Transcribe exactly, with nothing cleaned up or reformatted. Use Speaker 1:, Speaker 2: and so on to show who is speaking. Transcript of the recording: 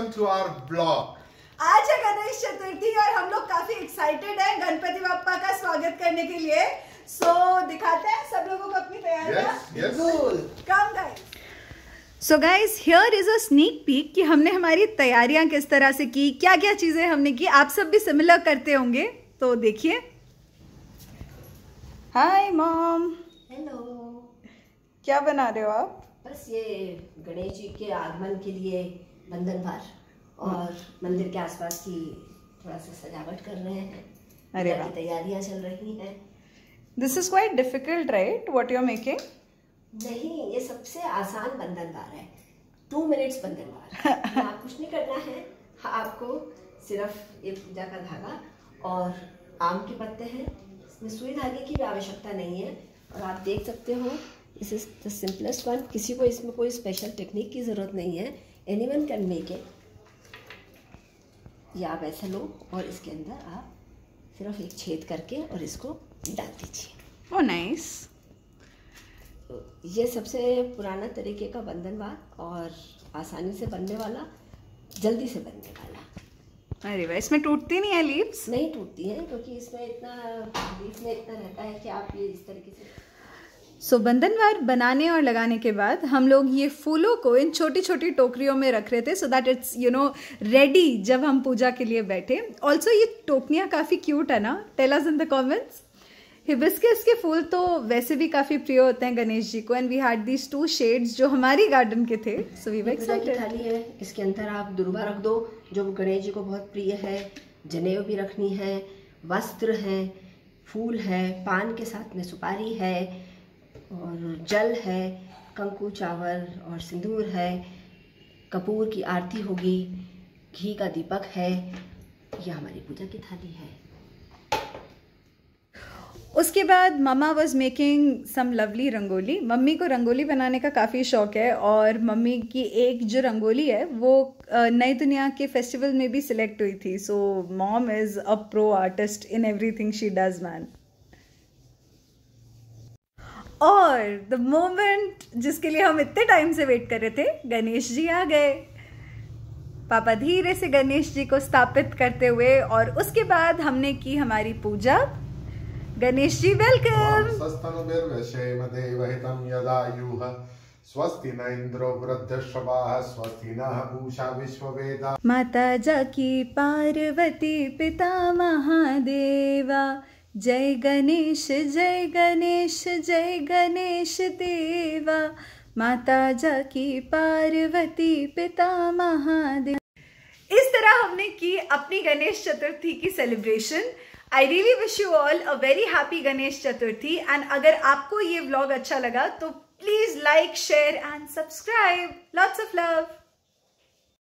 Speaker 1: to our vlog.
Speaker 2: आज है गणेश चतुर्थी और हम लोग काफी एक्साइटेड हैं गणपति बप्पा का स्वागत करने के लिए। सो so, दिखाते हैं सब लोगों को अपनी तैयारियां।
Speaker 1: Yes, yes.
Speaker 2: Come guys. So guys here is a sneak peek कि हमने हमारी तैयारियां किस तरह से की, क्या क्या चीजें हमने की। आप सब भी सिमिलर करते होंगे तो देखिए। Hi mom.
Speaker 3: हेलो।
Speaker 2: क्या बना रहे हो आप?
Speaker 3: बस ये गणेश जी के आगमन के लिए बंधन भार और मंदिर के आसपास की थोड़ा सा सजावट कर रहे हैं।
Speaker 2: अरे वाह,
Speaker 3: तैयारियां चल रही हैं।
Speaker 2: This is quite difficult right what you are making?
Speaker 3: नहीं, ये सबसे आसान बंधन भार है। टू मिनट्स बंधन भार। आप कुछ नहीं करना है, आपको सिर्फ एक पूजा का धागा और आम के पत्ते हैं। इसमें सुई धागे की भी आवश्यकता नहीं है और आप देख सकते हो this is the simplest one. किसी को इसमें कोई स्पेशल टेक्निक की ज़रूरत नहीं है। Anyone can make it. या आप ऐसा लो और इसके अंदर आप सिर्फ एक छेद करके और इसको डाल दीजिए।
Speaker 2: Oh nice.
Speaker 3: ये सबसे पुराना तरीके का बंधन भार और आसानी से बनने वाला, जल्दी से बनने वाला।
Speaker 2: अरे वाह, इसमें टूटती नहीं है लीव्स?
Speaker 3: नहीं टूटती है क्योंकि इसमें इतना लीफ में इतना रहता है कि आप ये इस तरीके से।
Speaker 2: सो so, बंधनवार बनाने और लगाने के बाद हम लोग ये फूलों को इन छोटी छोटी टोकरियों में रख रहे थे so that it's you know ready जब हम पूजा के लिए बैठे। ऑल्सो ये टोकनियाँ काफ़ी क्यूट है ना? Tell us in the comments. Hibiscus के फूल तो वैसे भी काफ़ी प्रिय होते हैं गणेश जी को and we had these two shades जो हमारी गार्डन के थे। So we were excited.
Speaker 3: Thali है, इसके अंदर आप दुर्वा रख दो जो गणेश जी को बहुत प्रिय है। जनेऊ भी रखनी है, वस्त्र है, फूल है, पान के साथ में सुपारी है और जल है, कंकु चावल और सिंदूर है, कपूर की आरती होगी, घी का दीपक है। यह हमारी पूजा की थाली है।
Speaker 2: उसके बाद mamma was making some lovely rangoli. मम्मी को रंगोली बनाने का काफ़ी शौक है और मम्मी की एक जो रंगोली है वो नई दुनिया के फेस्टिवल में भी सिलेक्ट हुई थी। So mom is a pro artist in everything she does man. और द मोमेंट जिसके लिए हम इतने टाइम से वेट कर रहे थे, गणेश जी आ गए। पापा धीरे से गणेश जी को स्थापित करते हुए और उसके बाद हमने की हमारी पूजा। गणेश जी वेलकम।
Speaker 1: स्वस्ति न इंद्रो वृद्धश्रवाः स्वस्ति नः पूषा विश्ववेदाः।
Speaker 2: माता जाकी पार्वती पिता महादेवा, जय गणेश जय गणेश जय गणेश देवा। माता जाकी पार्वती पिता महादेव। इस तरह हमने की अपनी गणेश चतुर्थी की celebration. I really wish you all a very happy Ganesh Chaturthi and अगर आपको ये व्लॉग अच्छा लगा तो please like share and subscribe. Lots of love.